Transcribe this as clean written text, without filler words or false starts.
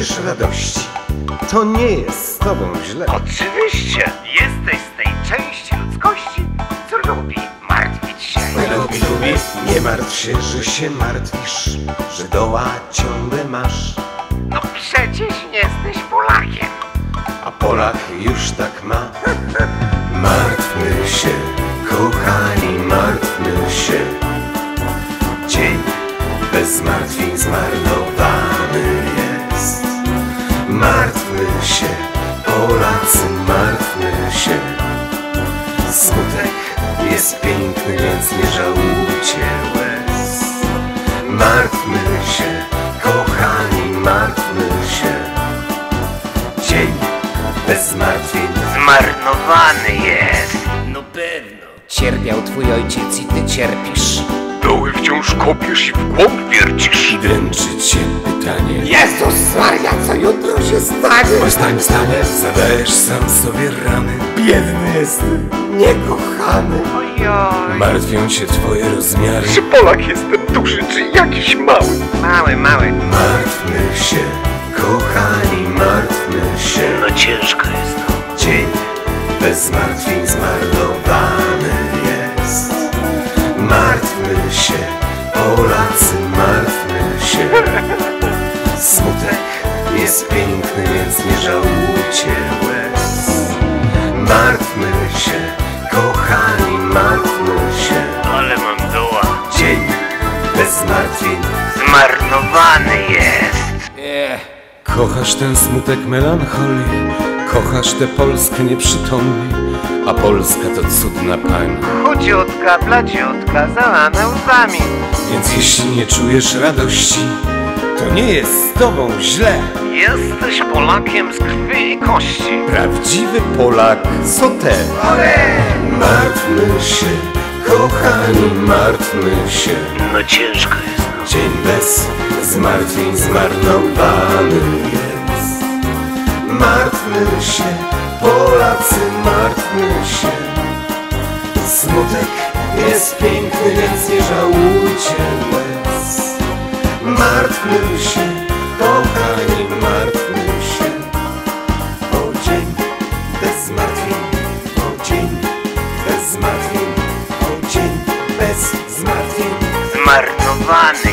czujesz radości, to nie jest z tobą źle. Oczywiście, jesteś z tej części ludzkości, co lubi martwić się. Lubi, nie martw się, że się martwisz, że doła ciągle masz. No przecież jesteś Polakiem. A Polak już tak ma. Martwmy się, kochani, martwmy się. Dzień bez martwień zmarnowany jest. Martwmy się, Polacy, martwmy się. Smutek jest piękny, więc nie żałujcie łez. Martwmy się, kochani, martwmy się. Dzień bez zmartwień Zmarnowany jest. No pewno. Cierpiał twój ojciec i ty cierpisz. Doły wciąż kopiesz i w głąb wiercisz. i dręczy cię pytanie. Jezus Maria, co jutro się stanie? Postań, wstanie, zadajesz sam sobie rany. Biedny jestem, niekochany. Ojoj. Martwią cię twoje rozmiary. Czy Polak jestem duży, czy jakiś mały? Mały. Martwmy się, kochani, martwmy się. No ciężko jest to. Dzień bez zmartwień zmarnowany jest. Martwmy się, Polacy, martwmy się. Smutek jest piękny, więc nie żałujcie łez. Martwmy się, kochani, martwmy się. Ale mam doła. Dzień bez zmartwień. Zmarnowany jest. Kochasz ten smutek melancholii, kochasz tę Polskę nieprzytomnie, a Polska to cudna pani. Chudziutka, bladziutka, zalana łzami. Więc jeśli nie czujesz radości, to nie jest z tobą źle. Jesteś Polakiem z krwi i kości. Prawdziwy Polak, co te? Martwmy się, kochani, martwmy się. No ciężko jest. Dzień bez zmartwień zmarnowany jest. Martwmy się, Polacy, martwmy się. Smutek jest piękny, więc nie żałujcie łez. Martwmy się, kochani, martwmy się. O dzień bez zmartwień, o dzień bez zmartwień, o dzień bez zmartwień. Zmarnowany